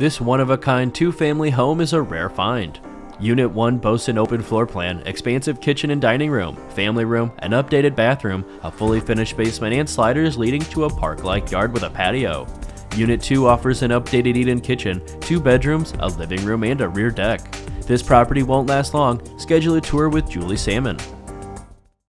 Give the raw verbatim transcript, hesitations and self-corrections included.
This one-of-a-kind two-family home is a rare find. Unit one boasts an open floor plan, expansive kitchen and dining room, family room, an updated bathroom, a fully finished basement and sliders leading to a park-like yard with a patio. Unit two offers an updated eat-in kitchen, two bedrooms, a living room, and a rear deck. This property won't last long. Schedule a tour with Julie Salmon.